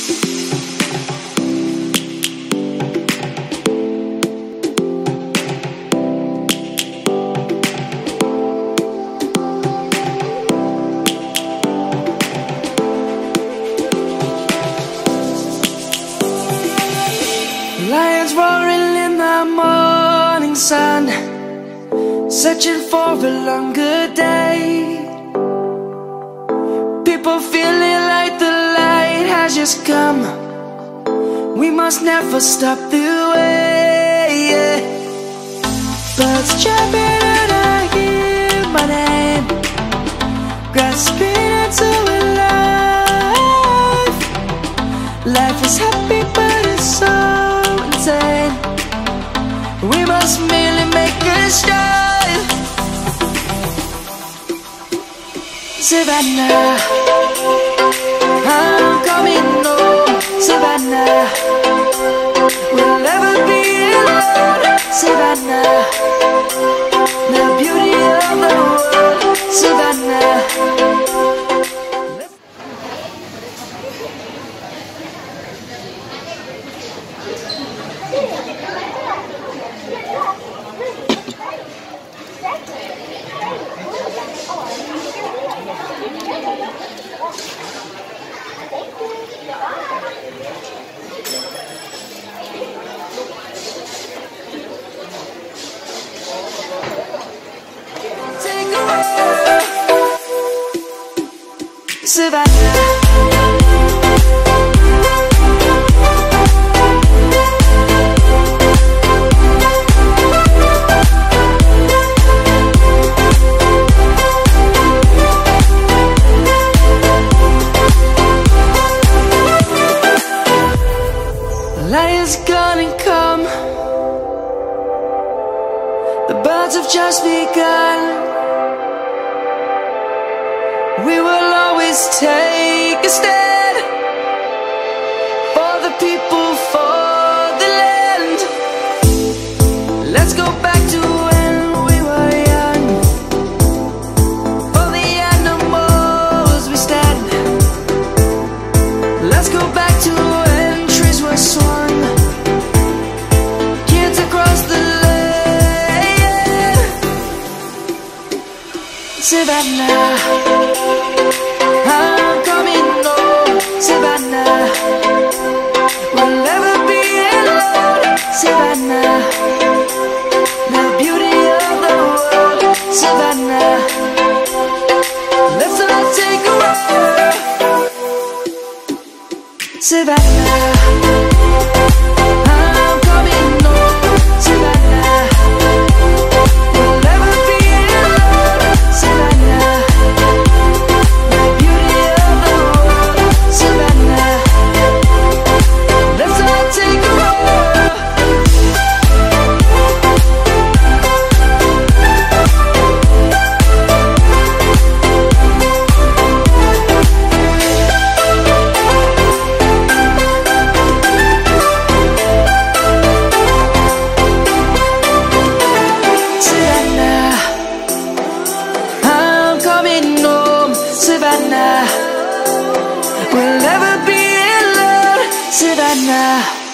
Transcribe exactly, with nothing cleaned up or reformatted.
Lions roaring in the morning sun, searching for a longer day. People feeling like the light has just come. We must never stop the way, yeah. Birds chirping and I hear my name, grasping into a life. Life is happy but it's so insane. We must merely make a start. Savannah, I'm coming home. Savannah, we'll never be alone. Savannah, the beauty of the world. Savannah. Savannah. Light is gonna come. The birds have just begun. We will always take a stand for the people, for the land. Let's go back to when we were young. For the animals we stand. Let's go back to when trees were swung, kids across the land. Savannah, I'm coming home. Savannah, we'll never be alone. Savannah, the beauty of the world. Savannah, let's all take a walk. Savannah, I'm coming home. Savannah, we'll never be alone. Savannah, the beauty of the world. Savannah, let's all take a walk. Savannah, I'm coming home. Savannah, we'll never be alone. Savannah.